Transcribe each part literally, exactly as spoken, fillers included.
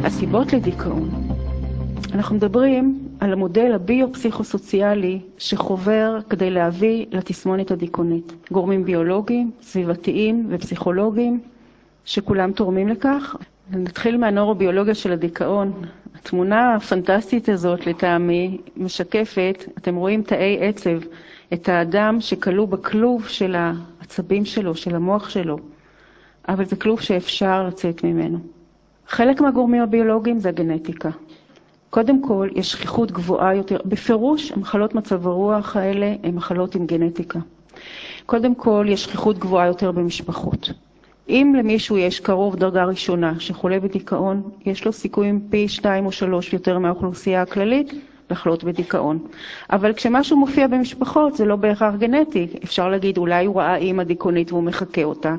הסיבות לדיכאון. אנחנו מדברים על המודל הביו-פסיכוסוציאלי שחובר כדי להביא לתסמונת הדיכאונית. גורמים ביולוגיים, סביבתיים ופסיכולוגיים שכולם תורמים לכך. נתחיל מהנורוביולוגיה של הדיכאון. התמונה הפנטסטית הזאת לטעמי משקפת, אתם רואים תאי עצב, את האדם שכלוא בכלוב של העצבים שלו, של המוח שלו. אבל זה כלוב שאפשר לצאת ממנו. חלק מהגורמים הביולוגיים זה הגנטיקה. קודם כל, יש שכיחות גבוהה יותר. בפירוש, המחלות מצב הרוח האלה הן מחלות עם גנטיקה. קודם כל, יש שכיחות גבוהה יותר במשפחות. אם למישהו יש קרוב דרגה ראשונה שחולה בדיכאון, יש לו סיכויים פי שתיים או שלוש יותר מהאוכלוסייה הכללית לחלות בדיכאון. אבל כשמשהו מופיע במשפחות, זה לא בהכרח גנטי. אפשר להגיד, אולי הוא ראה אימא דיכאונית והוא מחכה אותה.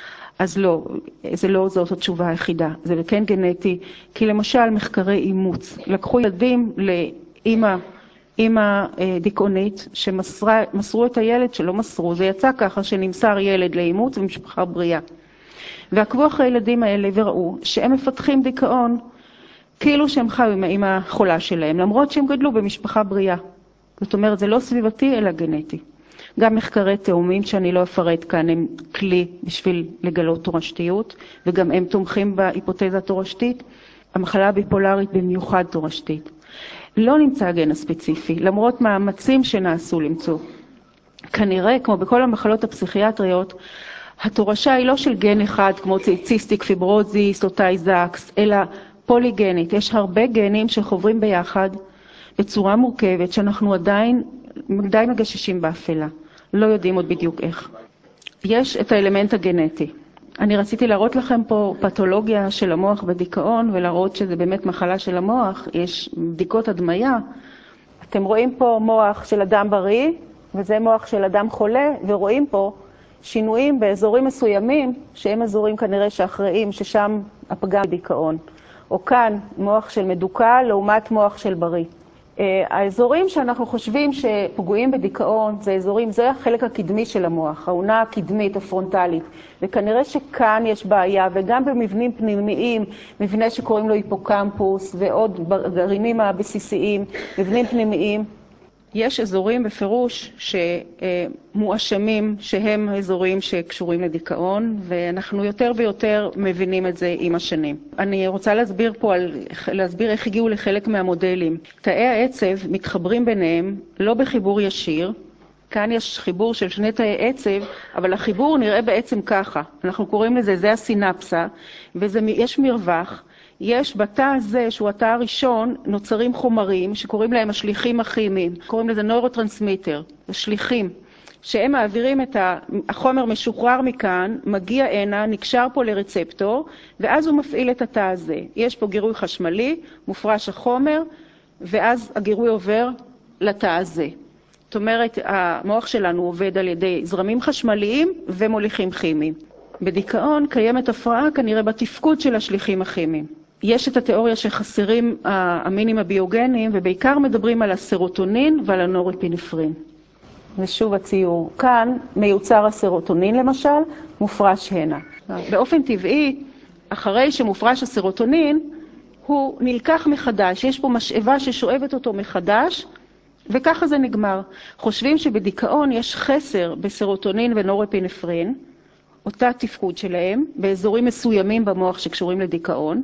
אז לא, זה לא זאת התשובה היחידה, זה כן גנטי, כי למשל מחקרי אימוץ, לקחו ילדים לאמא, אמא דיכאונית שמסרו את הילד שלא מסרו, זה יצא ככה שנמסר ילד לאימוץ ומשפחה בריאה. ועקבו אחרי הילדים האלה וראו שהם מפתחים דיכאון כאילו שהם חיו עם האמא החולה שלהם, למרות שהם גדלו במשפחה בריאה. זאת אומרת, זה לא סביבתי אלא גנטי. גם מחקרי תאומים שאני לא אפרט כאן הם כלי בשביל לגלות תורשתיות, וגם הם תומכים בהיפותזה תורשתית. המחלה הביפולרית במיוחד תורשתית. לא נמצא גן הספציפי, למרות מאמצים שנעשו למצוא. כנראה, כמו בכל המחלות הפסיכיאטריות, התורשה היא לא של גן אחד, כמו ציסטיק פיברוזיס או טייזקס, אלא פוליגנית. יש הרבה גנים שחוברים ביחד בצורה מורכבת, שאנחנו עדיין די מגששים באפלה. לא יודעים עוד בדיוק איך. יש את האלמנט הגנטי. אני רציתי להראות לכם פה פתולוגיה של המוח בדיכאון, ולהראות שזה באמת מחלה של המוח. יש בדיקות הדמיה. אתם רואים פה מוח של אדם בריא, וזה מוח של אדם חולה, ורואים פה שינויים באזורים מסוימים, שהם אזורים כנראה שאחראים, ששם הפגם בדיכאון. או כאן מוח של מדוכא לעומת מוח של בריא. האזורים שאנחנו חושבים שפגועים בדיכאון זה אזורים, זה החלק הקדמי של המוח, העונה הקדמית הפרונטלית, וכנראה שכאן יש בעיה, וגם במבנים פנימיים, מבנה שקוראים לו היפוקמפוס ועוד גרעינים הבסיסיים, מבנים פנימיים. יש אזורים בפירוש שמואשמים שהם אזורים שקשורים לדיכאון, ואנחנו יותר ויותר מבינים את זה עם השנים. אני רוצה להסביר פה, על, להסביר איך הגיעו לחלק מהמודלים. תאי העצב מתחברים ביניהם, לא בחיבור ישיר. כאן יש חיבור של שני תאי עצב, אבל החיבור נראה בעצם ככה. אנחנו קוראים לזה, זה הסינפסה, ויש מרווח. יש בתא הזה, שהוא התא הראשון, נוצרים חומרים שקוראים להם השליחים הכימיים. קוראים לזה נוירוטרנסמיטר, השליחים, שהם מעבירים את החומר משוחרר מכאן, מגיע הנה, נקשר פה לרצפטור, ואז הוא מפעיל את התא הזה. יש פה גירוי חשמלי, מופרש החומר, ואז הגירוי עובר לתא הזה. זאת אומרת, המוח שלנו עובד על ידי זרמים חשמליים ומוליכים כימיים. בדיכאון קיימת הפרעה כנראה בתפקוד של השליחים הכימיים. יש את התיאוריה שחסרים האמינים הביוגניים, ובעיקר מדברים על הסרוטונין ועל הנורפינפרין. ושוב הציור. כאן מיוצר הסרוטונין למשל, מופרש הנה. באופן טבעי, אחרי שמופרש הסרוטונין, הוא נלקח מחדש. יש פה משאבה ששואבת אותו מחדש, וככה זה נגמר. חושבים שבדיכאון יש חסר בסרוטונין ונורפינפרין, אותה תפקוד שלהם, באזורים מסוימים במוח שקשורים לדיכאון.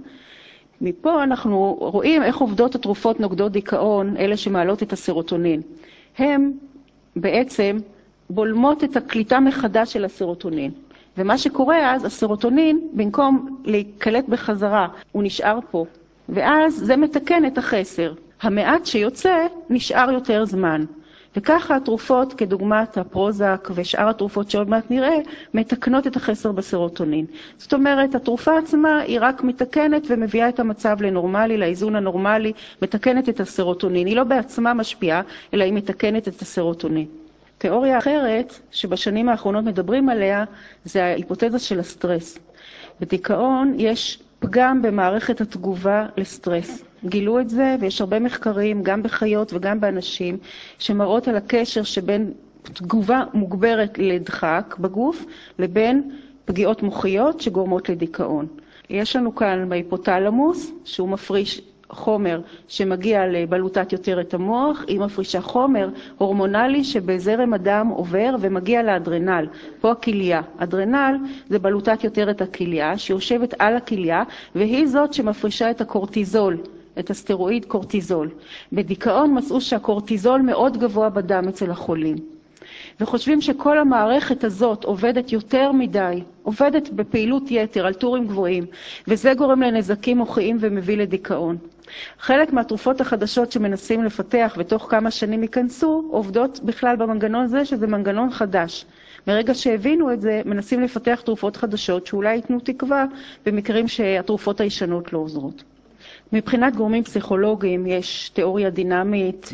מפה אנחנו רואים איך עובדות התרופות נוגדות דיכאון, אלה שמעלות את הסרוטונין. הם בעצם בולמות את הקליטה מחדש של הסרוטונין. ומה שקורה אז, הסרוטונין, במקום להיקלט בחזרה, הוא נשאר פה. ואז זה מתקן את החסר. המעט שיוצא נשאר יותר זמן. וככה התרופות, כדוגמת הפרוזק ושאר התרופות שעוד מעט נראה, מתקנות את החסר בסרוטונין. זאת אומרת, התרופה עצמה היא רק מתקנת ומביאה את המצב לנורמלי, לאיזון הנורמלי, מתקנת את הסרוטונין. היא לא בעצמה משפיעה, אלא היא מתקנת את הסרוטונין. תיאוריה אחרת, שבשנים האחרונות מדברים עליה, זה ההיפותזה של הסטרס. בדיכאון יש פגם במערכת התגובה לסטרס. גילו את זה, ויש הרבה מחקרים, גם בחיות וגם באנשים, שמראות על הקשר שבין תגובה מוגברת לדחק בגוף, לבין פגיעות מוחיות שגורמות לדיכאון. יש לנו כאן בהיפותלמוס, שהוא מפריש חומר שמגיע לבלוטת יותר את המוח, היא מפרישה חומר הורמונלי שבזרם הדם עובר ומגיע לאדרנל, פה הכליה. אדרנל זה בלוטת יותר את הכליה, שיושבת על הכליה, והיא זאת שמפרישה את הקורטיזול, את הסטרואיד קורטיזול. בדיכאון מצאו שהקורטיזול מאוד גבוה בדם אצל החולים. וחושבים שכל המערכת הזאת עובדת יותר מדי, עובדת בפעילות יתר על טורים גבוהים, וזה גורם לנזקים מוחיים ומביא לדיכאון. חלק מהתרופות החדשות שמנסים לפתח ותוך כמה שנים ייכנסו, עובדות בכלל במנגנון זה שזה מנגנון חדש. מרגע שהבינו את זה, מנסים לפתח תרופות חדשות שאולי ייתנו תקווה במקרים שהתרופות הישנות לא עוזרות. מבחינת גורמים פסיכולוגיים יש תיאוריה דינמית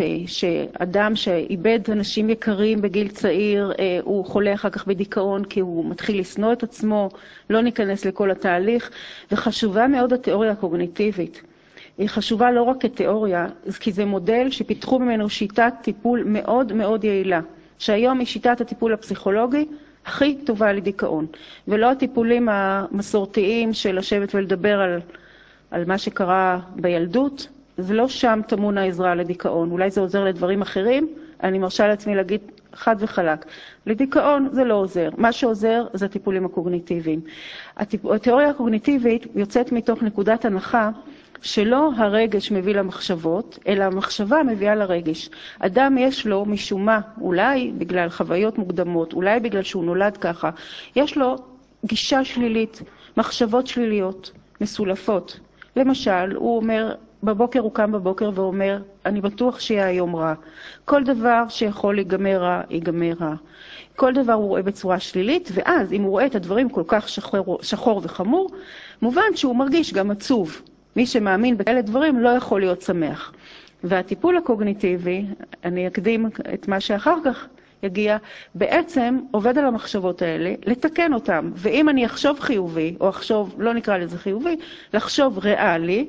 שאדם שאיבד אנשים יקרים בגיל צעיר הוא חולה אחר כך בדיכאון כי הוא מתחיל לשנוא את עצמו, לא ניכנס לכל התהליך, וחשובה מאוד התיאוריה הקוגניטיבית. היא חשובה לא רק כתיאוריה, כי זה מודל שפיתחו ממנו שיטת טיפול מאוד מאוד יעילה, שהיום היא שיטת הטיפול הפסיכולוגי הכי טובה לדיכאון, ולא הטיפולים המסורתיים של לשבת ולדבר על על מה שקרה בילדות, זה לא שם טמון העזרה לדיכאון. אולי זה עוזר לדברים אחרים, אני מרשה לעצמי להגיד חד וחלק. לדיכאון זה לא עוזר. מה שעוזר זה הטיפולים הקוגניטיביים. התיאוריה הקוגניטיבית יוצאת מתוך נקודת הנחה שלא הרגש מביא למחשבות, אלא המחשבה מביאה לרגש. אדם יש לו משום מה, אולי בגלל חוויות מוקדמות, אולי בגלל שהוא נולד ככה, יש לו גישה שלילית, מחשבות שליליות, מסולפות. למשל, הוא אומר, בבוקר הוא קם בבוקר ואומר, אני בטוח שיהיה היום רע. כל דבר שיכול להיגמר רע, ייגמר רע. כל דבר הוא רואה בצורה שלילית, ואז אם הוא רואה את הדברים כל כך שחור, שחור וחמור, מובן שהוא מרגיש גם עצוב. מי שמאמין בכאלה דברים לא יכול להיות שמח. והטיפול הקוגניטיבי, אני אקדים את מה שאחר כך יגיע, בעצם עובד על המחשבות האלה, לתקן אותם. ואם אני אחשוב חיובי, או אחשוב, לא נקרא לזה חיובי, לחשוב ריאלי,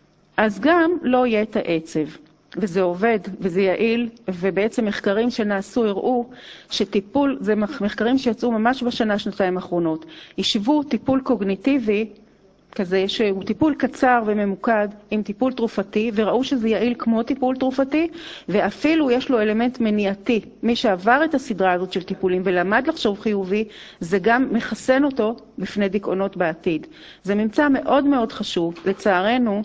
אז גם לא יהיה את העצב. וזה עובד, וזה יעיל, ובעצם מחקרים שנעשו הראו שטיפול, זה מחקרים שיצאו ממש בשנה, שנתיים האחרונות, ישבו טיפול קוגניטיבי, כזה שהוא טיפול קצר וממוקד עם טיפול תרופתי, וראו שזה יעיל כמו טיפול תרופתי, ואפילו יש לו אלמנט מניעתי. מי שעבר את הסדרה הזאת של טיפולים ולמד לחשוב חיובי, זה גם מחסן אותו בפני דיכאונות בעתיד. זה ממצא מאוד מאוד חשוב. לצערנו,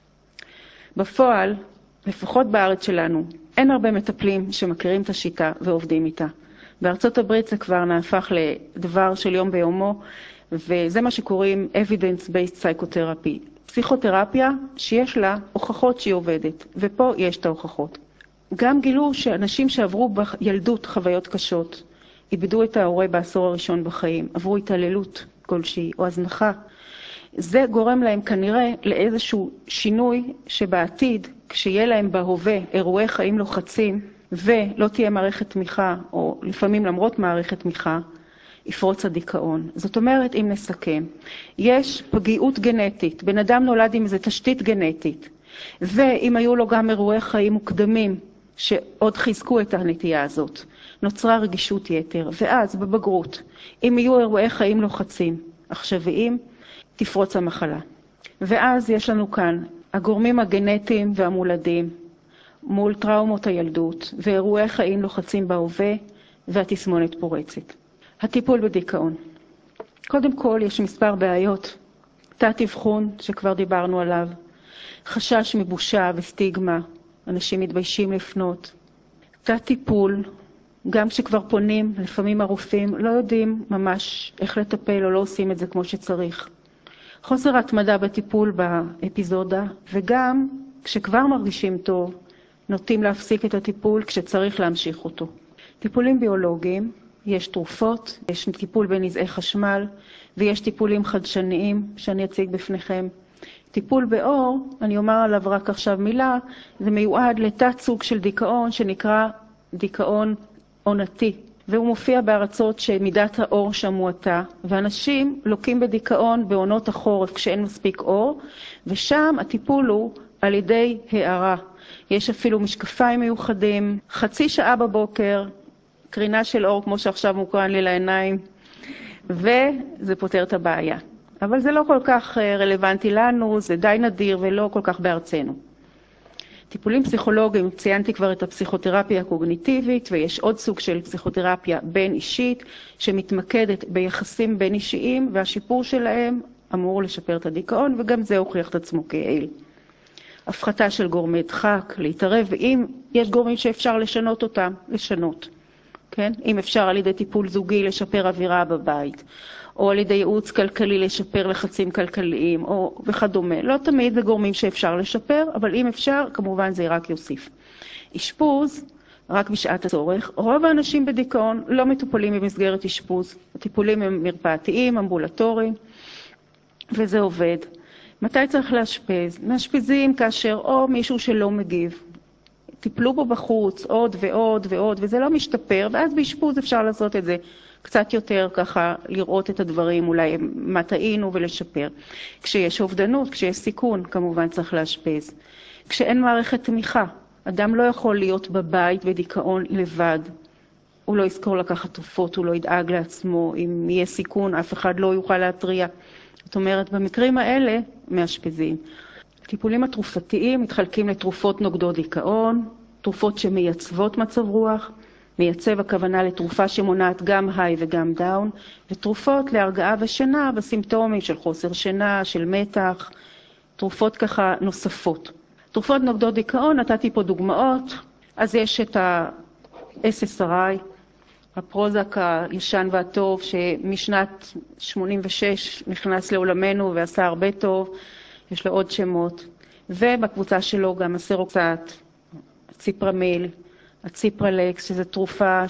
בפועל, לפחות בארץ שלנו, אין הרבה מטפלים שמכירים את השיטה ועובדים איתה. בארצות הברית זה כבר נהפך לדבר של יום ביומו, וזה מה שקוראים evidence-based psychotherapy. פסיכותרפיה שיש לה הוכחות שהיא עובדת, ופה יש את ההוכחות. גם גילו שאנשים שעברו בילדות חוויות קשות, איבדו את ההורה בעשור הראשון בחיים, עברו התעללות כלשהי או הזנחה. זה גורם להם כנראה לאיזשהו שינוי שבעתיד, כשיהיה להם בהווה אירועי חיים לוחצים, ולא תהיה מערכת תמיכה, או לפעמים למרות מערכת תמיכה, יפרוץ הדיכאון. זאת אומרת, אם נסכם, יש פגיעות גנטית, בן אדם נולד עם איזו תשתית גנטית, ואם היו לו גם אירועי חיים מוקדמים שעוד חיזקו את הנטייה הזאת, נוצרה רגישות יתר, ואז בבגרות, אם יהיו אירועי חיים לוחצים, עכשוויים, תפרוץ המחלה. ואז יש לנו כאן הגורמים הגנטיים והמולדים, מול טראומות הילדות, ואירועי חיים לוחצים בהווה, והתסמונת פורצת. הטיפול בדיכאון. קודם כל יש מספר בעיות. תת אבחון שכבר דיברנו עליו. חשש מבושה וסטיגמה. אנשים מתביישים לפנות. תת טיפול. גם שכבר פונים, לפעמים הרופאים לא יודעים ממש איך לטפל או לא עושים את זה כמו שצריך. חוסר התמדה בטיפול באפיזודה, וגם כשכבר מרגישים טוב, נוטים להפסיק את הטיפול כשצריך להמשיך אותו. טיפולים ביולוגיים, יש תרופות, יש טיפול בנזעי חשמל, ויש טיפולים חדשניים שאני אציג בפניכם. טיפול באור, אני אומר עליו רק עכשיו מילה, זה מיועד לתת סוג של דיכאון שנקרא דיכאון עונתי. והוא מופיע בארצות שמידת האור שם מועטה, ואנשים לוקים בדיכאון בעונות החורף כשאין מספיק אור, ושם הטיפול הוא על ידי הערה. יש אפילו משקפיים מיוחדים, חצי שעה בבוקר, קרינה של אור כמו שעכשיו מוקרן לי לעיניים, וזה פותר את הבעיה. אבל זה לא כל כך רלוונטי לנו, זה די נדיר ולא כל כך בארצנו. טיפולים פסיכולוגיים, ציינתי כבר את הפסיכותרפיה הקוגניטיבית, ויש עוד סוג של פסיכותרפיה בין אישית, שמתמקדת ביחסים בין אישיים, והשיפור שלהם אמור לשפר את הדיכאון, וגם זה הוכיח את עצמו כיעיל. הפחתה של גורמי דחק, להתערב, ואם יש גורמים שאפשר לשנות אותם, לשנות. כן? אם אפשר על ידי טיפול זוגי לשפר אווירה בבית, או על ידי ייעוץ כלכלי לשפר לחצים כלכליים, או וכדומה. לא תמיד זה גורמים שאפשר לשפר, אבל אם אפשר, כמובן זה רק יוסיף. אשפוז, רק בשעת הצורך. רוב האנשים בדיכאון לא מטופלים במסגרת אשפוז. הטיפולים הם מרפאתיים, אמבולטוריים, וזה עובד. מתי צריך לאשפז? מאשפזים כאשר או מישהו שלא מגיב. טיפלו בו בחוץ עוד ועוד ועוד, וזה לא משתפר, ואז באשפוז אפשר לעשות את זה קצת יותר ככה, לראות את הדברים, אולי מה טעינו ולשפר. כשיש אובדנות, כשיש סיכון, כמובן צריך לאשפז. כשאין מערכת תמיכה, אדם לא יכול להיות בבית בדיכאון לבד. הוא לא יזכור לקחת תרופות, הוא לא ידאג לעצמו, אם יהיה סיכון, אף אחד לא יוכל להטריע. זאת אומרת, במקרים האלה, מאשפזים. הטיפולים התרופתיים מתחלקים לתרופות נוגדות דיכאון, תרופות שמייצבות מצב רוח, מייצב הכוונה לתרופה שמונעת גם היי וגם דאון, ותרופות להרגעה ושינה בסימפטומים של חוסר שינה, של מתח, תרופות ככה נוספות. תרופות נוגדות דיכאון, נתתי פה דוגמאות, אז יש את ה-אס אס אר איי, הפרוזק הישן והטוב, שמשנת שמונים ושש נכנס לעולמנו ועשה הרבה טוב, יש לו עוד שמות, ובקבוצה שלו גם הסרוקסט, הציפרמיל, הציפרלקס, שזו תרופה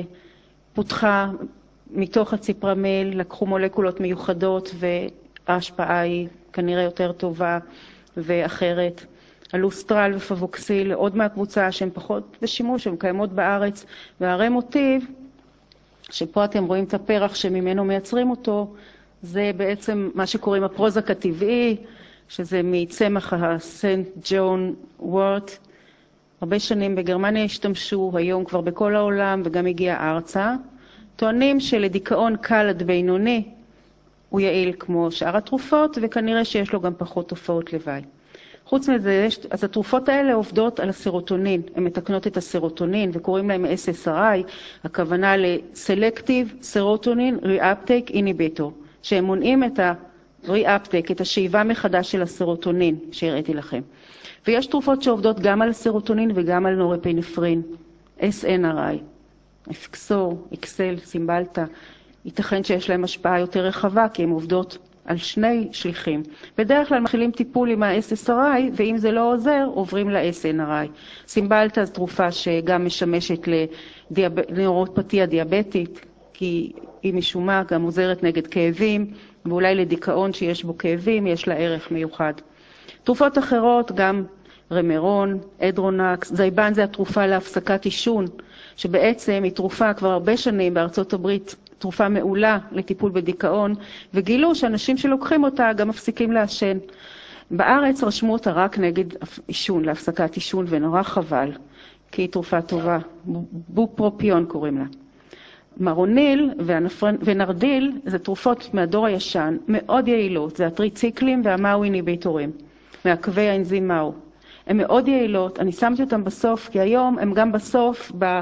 שפותחה מתוך הציפרמיל, לקחו מולקולות מיוחדות וההשפעה היא כנראה יותר טובה ואחרת. הלוסטרל ופבוקסיל, עוד מהקבוצה שהן פחות בשימוש, הן קיימות בארץ, והרמוטיב, שפה אתם רואים את הפרח שממנו מייצרים אותו, זה בעצם מה שקוראים הפרוזק הטבעי, שזה מצמח הסנט ג'ון וורט. הרבה שנים בגרמניה השתמשו, היום כבר בכל העולם וגם הגיע ארצה. טוענים שלדיכאון קל עד בינוני הוא יעיל כמו שאר התרופות, וכנראה שיש לו גם פחות תופעות לוואי. חוץ מזה, אז התרופות האלה עובדות על הסרוטונין, הן מתקנות את הסרוטונין וקוראים להם אס אס אר איי, הכוונה ל-Selective Serotonin Reuptake Inhibitor, שהם מונעים את ה-Reuptake, את השאיבה מחדש של הסרוטונין שהראיתי לכם. ויש תרופות שעובדות גם על הסרוטונין וגם על נורפינפרין, אס אן אר איי, אפקסור, אקסל, סימבלטה, ייתכן שיש להם השפעה יותר רחבה כי הן עובדות על שני שליחים. בדרך כלל מתחילים טיפול עם ה-אס אס אר איי, ואם זה לא עוזר, עוברים ל-אס אן אר איי. סימבלטה זו תרופה שגם משמשת לנוירופתיה דיאבטית, כי היא משום מה גם עוזרת נגד כאבים, ואולי לדיכאון שיש בו כאבים, יש לה ערך מיוחד. תרופות אחרות, גם רמרון, אדרונקס, זייבן זה התרופה להפסקת עישון, שבעצם היא תרופה כבר הרבה שנים בארצות הברית, תרופה מעולה לטיפול בדיכאון, וגילו שאנשים שלוקחים אותה גם מפסיקים לעשן. בארץ רשמו אותה רק נגד עישון, להפסקת עישון, ונורא חבל, כי היא תרופה טובה. בופרופיון קוראים לה. מרוניל ונרדיל זה תרופות מהדור הישן, מאוד יעילות, זה הטריציקלים והמאו איניביטורים, מעכבי האנזים מאו. הן מאוד יעילות, אני שמתי אותן בסוף, כי היום הן גם בסוף ב...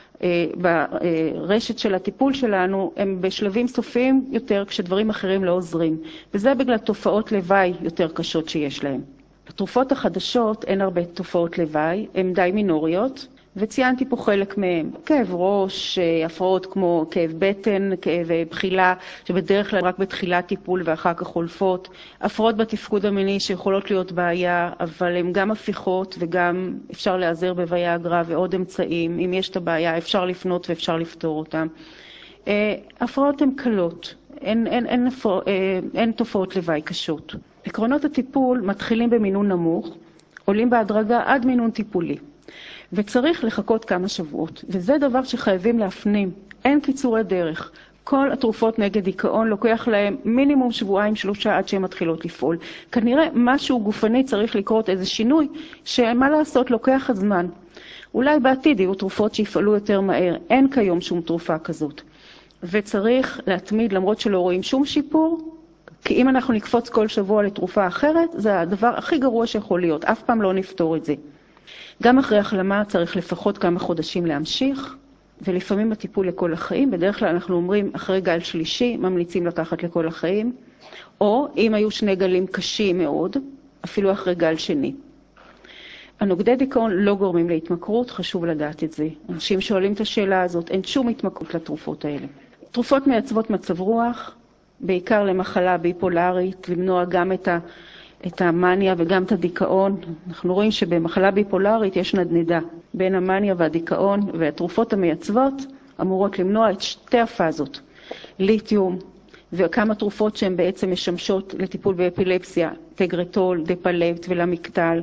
ברשת של הטיפול שלנו, הם בשלבים סופיים יותר כשדברים אחרים לא עוזרים. וזה בגלל תופעות לוואי יותר קשות שיש להם. בתרופות החדשות אין הרבה תופעות לוואי, הן די מינוריות, וציינתי פה חלק מהם. כאב ראש, הפרעות כמו כאב בטן, כאב בחילה, שבדרך כלל רק בתחילת טיפול ואחר כך חולפות. הפרעות בתפקוד המיני שיכולות להיות בעיה, אבל הן גם הפיכות וגם אפשר להיעזר בוויאגרה ועוד אמצעים. אם יש את הבעיה אפשר לפנות ואפשר לפתור אותם. הפרעות הן קלות, אין, אין, אין, אין, אין תופעות לוואי קשות. עקרונות הטיפול מתחילים במינון נמוך, עולים בהדרגה עד מינון טיפולי. וצריך לחכות כמה שבועות, וזה דבר שחייבים להפנים. אין קיצורי דרך. כל התרופות נגד דיכאון לוקח להם מינימום שבועיים שלושה עד שהן מתחילות לפעול. כנראה משהו גופני צריך לקרות איזה שינוי, שמה לעשות לוקח הזמן. אולי בעתיד יהיו תרופות שיפעלו יותר מהר. אין כיום שום תרופה כזאת. וצריך להתמיד, למרות שלא רואים שום שיפור, כי אם אנחנו נקפוץ כל שבוע לתרופה אחרת, זה הדבר הכי גרוע שיכול להיות. אף פעם לא נפתור את זה. גם אחרי החלמה צריך לפחות כמה חודשים להמשיך, ולפעמים הטיפול לכל החיים. בדרך כלל אנחנו אומרים, אחרי גל שלישי, ממליצים לקחת לכל החיים, או אם היו שני גלים קשים מאוד, אפילו אחרי גל שני. הנוגדי דיכאון לא גורמים להתמכרות, חשוב לדעת את זה. אנשים שואלים את השאלה הזאת, אין שום התמכרות לתרופות האלה. תרופות מייצבות מצב רוח, בעיקר למחלה ביפולרית, למנוע גם את, ה, את המניה וגם את הדיכאון. אנחנו רואים שבמחלה ביפולרית יש נדנדה בין המניה והדיכאון, והתרופות המייצבות אמורות למנוע את שתי הפאזות. ליתיום וכמה תרופות שהן בעצם משמשות לטיפול באפילפסיה, טגרטול, דפלפט ולמקטל.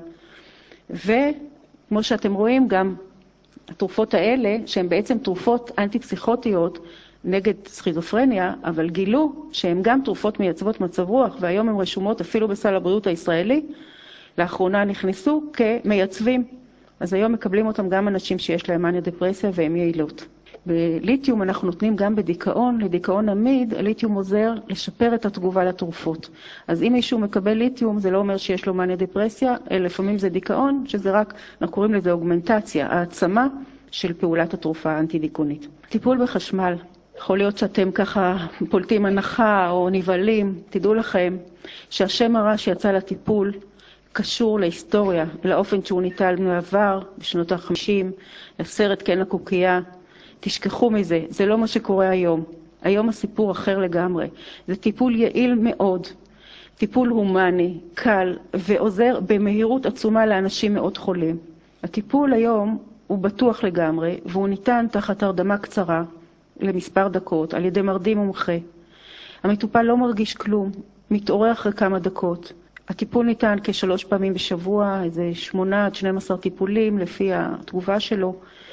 וכמו שאתם רואים, גם התרופות האלה, שהן בעצם תרופות אנטי-פסיכוטיות נגד סכיזופרניה, אבל גילו שהן גם תרופות מייצבות מצב רוח, והיום הן רשומות אפילו בסל הבריאות הישראלי, לאחרונה נכנסו כמייצבים. אז היום מקבלים אותם גם אנשים שיש להם מניה דפרסיה והן יעילות. בליתיום אנחנו נותנים גם בדיכאון, לדיכאון עמיד, הליתיום עוזר לשפר את התגובה לתרופות. אז אם מישהו מקבל ליתיום, זה לא אומר שיש לו מניה דפרסיה, אלא לפעמים זה דיכאון, שזה רק, אנחנו קוראים לזה אוגמנטציה, העצמה של פעולת התרופה האנטי-דיכאונית. טיפול בחשמל, יכול להיות שאתם ככה פולטים הנחה או נבלים, תדעו לכם שהשם הרע שיצא לטיפול קשור להיסטוריה, לאופן שהוא ניטל מעבר בשנות ה-חמישים, לסרט כן הקוקייה. תשכחו מזה, זה לא מה שקורה היום. היום הסיפור אחר לגמרי. זה טיפול יעיל מאוד, טיפול הומני, קל ועוזר במהירות עצומה לאנשים מאוד חולים. הטיפול היום הוא בטוח לגמרי, והוא ניתן תחת הרדמה קצרה למספר דקות על ידי מרדים מומחה. המטופל לא מרגיש כלום, מתעורר אחרי כמה דקות. הטיפול ניתן כשלוש פעמים בשבוע, איזה שמונה עד שנים עשר טיפולים לפי התגובה שלו,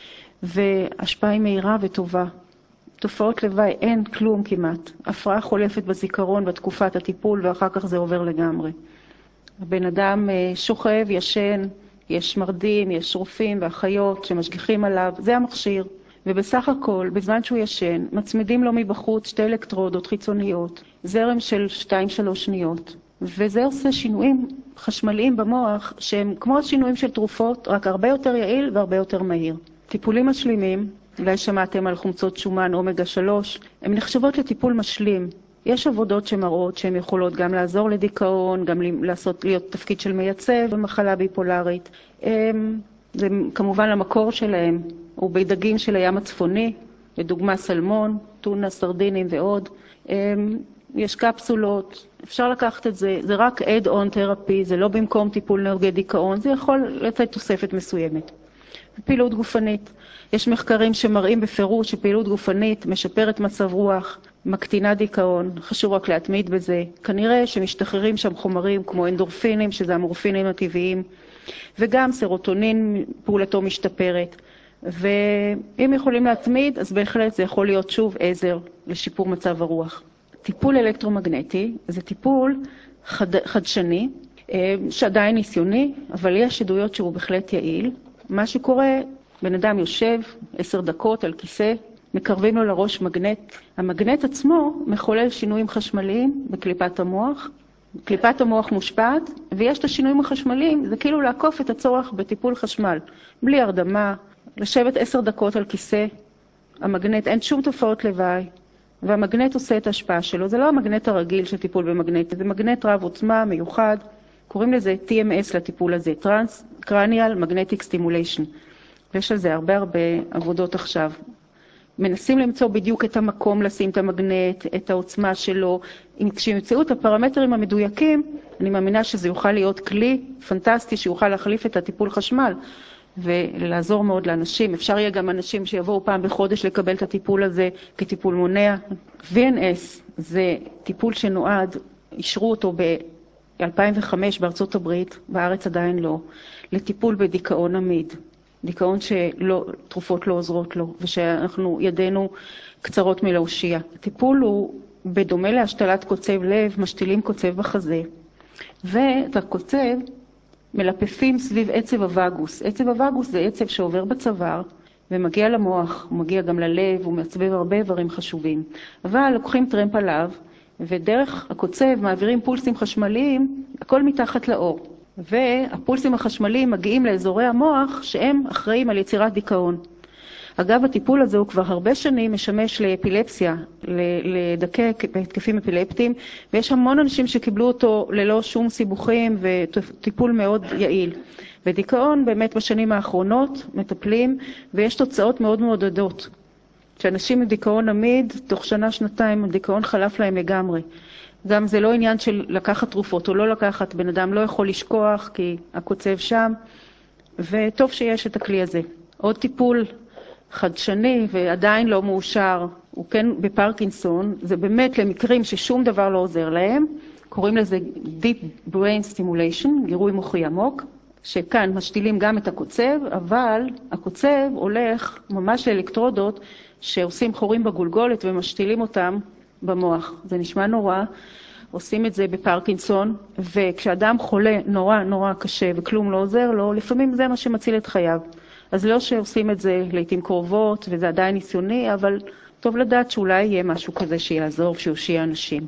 והשפעה היא מהירה וטובה. תופעות לוואי אין כלום כמעט. הפרעה חולפת בזיכרון בתקופת הטיפול ואחר כך זה עובר לגמרי. הבן אדם שוכב, ישן, יש מרדים, יש רופאים ואחיות שמשגיחים עליו, זה המכשיר. ובסך הכל, בזמן שהוא ישן, מצמידים לו מבחוץ שתי אלקטרודות חיצוניות, זרם של שתיים שלוש שניות. וזה עושה שינויים חשמליים במוח שהם כמו השינויים של תרופות, רק הרבה יותר יעיל והרבה יותר מהיר. טיפולים משלימים, אולי שמעתם על חומצות שומן אומגה שלוש, הן נחשבות לטיפול משלים. יש עבודות שמראות שהן יכולות גם לעזור לדיכאון, גם לעשות, להיות תפקיד של מייצב במחלה ביפולרית. זה כמובן המקור שלהם, הוא בדגים של הים הצפוני, לדוגמה סלמון, טונה, סרדינים ועוד. יש קפסולות, אפשר לקחת את זה, זה רק add-on תרפי, זה לא במקום טיפול נוגדי דיכאון, זה יכול לתת תוספת מסוימת. פעילות גופנית, יש מחקרים שמראים בפירוש שפעילות גופנית משפרת מצב רוח, מקטינה דיכאון, חשוב רק להתמיד בזה. כנראה שמשתחררים שם חומרים כמו אנדורפינים, שזה המורפינים הטבעיים, וגם סרוטונין פעולתו משתפרת. ואם יכולים להתמיד, אז בהחלט זה יכול להיות שוב עזר לשיפור מצב הרוח. טיפול אלקטרומגנטי זה טיפול חד, חדשני, שעדיין ניסיוני, אבל יש עדויות שהוא בהחלט יעיל. מה שקורה, בן אדם יושב עשר דקות על כיסא, מקרבים לו לראש מגנט. המגנט עצמו מחולל שינויים חשמליים בקליפת המוח. קליפת המוח מושפעת, ויש את השינויים החשמליים, זה כאילו לעקוף את הצורך בטיפול חשמל. בלי הרדמה, לשבת עשר דקות על כיסא, המגנט, אין שום תופעות לוואי, והמגנט עושה את ההשפעה שלו. זה לא המגנט הרגיל של טיפול במגנט, זה מגנט רב עוצמה, מיוחד. קוראים לזה טי אם אס לטיפול הזה, Transcranial Magnetic Stimulation. ויש על זה הרבה הרבה עבודות עכשיו. מנסים למצוא בדיוק את המקום לשים את המגנט, את העוצמה שלו. כשימצאו את הפרמטרים המדויקים, אני מאמינה שזה יוכל להיות כלי פנטסטי שיוכל להחליף את הטיפול חשמל ולעזור מאוד לאנשים. אפשר יהיה גם אנשים שיבואו פעם בחודש לקבל את הטיפול הזה כטיפול מונע. וי אן אס זה טיפול שנועד, אישרו אותו ב-אלפיים וחמש בארצות הברית, בארץ עדיין לא, לטיפול בדיכאון עמיד. דיכאון שתרופות לא עוזרות לו, ושאנחנו ידינו קצרות מלהושיע. הטיפול הוא בדומה להשתלת קוצב לב, משתילים קוצב בחזה, ואת הקוצב מלפפים סביב עצב הווגוס. עצב הווגוס זה עצב שעובר בצוואר, ומגיע למוח, הוא מגיע גם ללב, הוא מעצבב הרבה איברים חשובים. אבל לוקחים טרמפ עליו, ודרך הקוצב מעבירים פולסים חשמליים, הכל מתחת לאור. והפולסים החשמליים מגיעים לאזורי המוח שהם אחראים על יצירת דיכאון. אגב, הטיפול הזה הוא כבר הרבה שנים משמש לאפילפסיה, לדכא בהתקפים אפילפטיים, ויש המון אנשים שקיבלו אותו ללא שום סיבוכים וטיפול מאוד יעיל. ודיכאון באמת בשנים האחרונות מטפלים, ויש תוצאות מאוד מעודדות. שאנשים עם דיכאון עמיד, תוך שנה, שנתיים, הדיכאון חלף להם לגמרי. גם זה לא עניין של לקחת תרופות או לא לקחת, בן אדם לא יכול לשכוח כי הקוצב שם, וטוב שיש את הכלי הזה. עוד טיפול חדשני ועדיין לא מאושר, הוא כן בפרקינסון, זה באמת למקרים ששום דבר לא עוזר להם, קוראים לזה Deep Brain Stimulation, גירוי מוחי עמוק, שכאן משתילים גם את הקוצב, אבל הקוצב הולך ממש לאלקטרודות שעושים חורים בגולגולת ומשתילים אותם במוח. זה נשמע נורא, עושים את זה בפרקינסון, וכשאדם חולה נורא נורא קשה וכלום לא עוזר לו, לפעמים זה מה שמציל את חייו. אז לא שעושים את זה לעתים קרובות, וזה עדיין ניסיוני, אבל טוב לדעת שאולי יהיה משהו כזה שיעזור, שיושיע אנשים.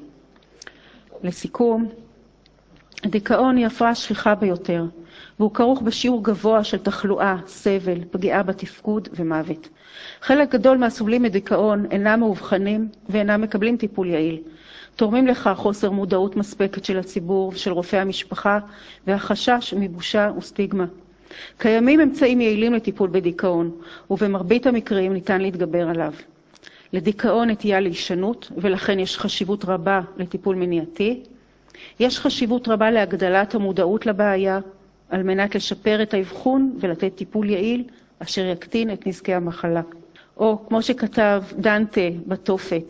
לסיכום, הדיכאון היא הפרעה שכיחה ביותר, והוא כרוך בשיעור גבוה של תחלואה, סבל, פגיעה בתפקוד ומוות. חלק גדול מהסובלים מדיכאון אינם מאובחנים ואינם מקבלים טיפול יעיל. תורמים לכך חוסר מודעות מספקת של הציבור ושל רופאי המשפחה, והחשש מבושה וסטיגמה. קיימים אמצעים יעילים לטיפול בדיכאון, ובמרבית המקרים ניתן להתגבר עליו. לדיכאון נטייה להישנות, ולכן יש חשיבות רבה לטיפול מניעתי. יש חשיבות רבה להגדלת המודעות לבעיה, על מנת לשפר את האבחון ולתת טיפול יעיל, אשר יקטין את נזקי המחלה. או כמו שכתב דנטה בתופת,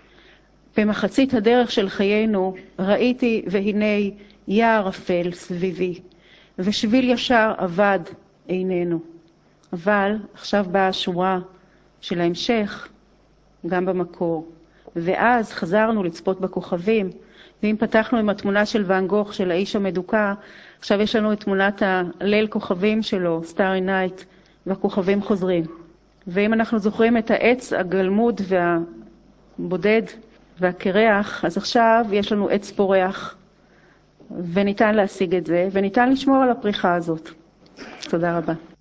במחצית הדרך של חיינו ראיתי והנה יער אפל סביבי, ושביל ישר אבד עינינו. אבל עכשיו באה השורה של ההמשך, גם במקור. ואז חזרנו לצפות בכוכבים, ואם פתחנו עם התמונה של ואן גוך, של האיש המדוכא, עכשיו יש לנו את תמונת הליל כוכבים שלו, Starry Night, והכוכבים חוזרים. ואם אנחנו זוכרים את העץ הגלמוד והבודד והקרח, אז עכשיו יש לנו עץ פורח, וניתן להשיג את זה, וניתן לשמור על הפריחה הזאת. תודה רבה.